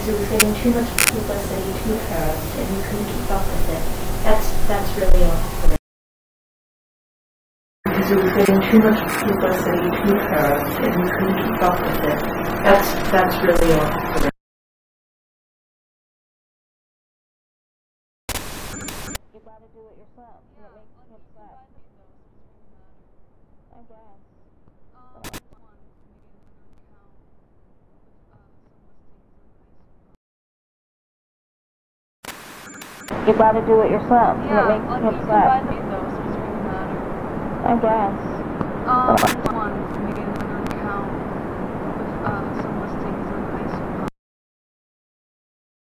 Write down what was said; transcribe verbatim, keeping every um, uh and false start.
because it was getting too much publicity, too fast, and you couldn't keep up with it. That's that's really awkward. Because it was getting too much publicity, too fast, and you couldn't keep up with it. That's that's really awkward. You gotta do it yourself, and it makes you upset. I guess. You gotta do it yourself, and it makes you upset. I guess. Um, one.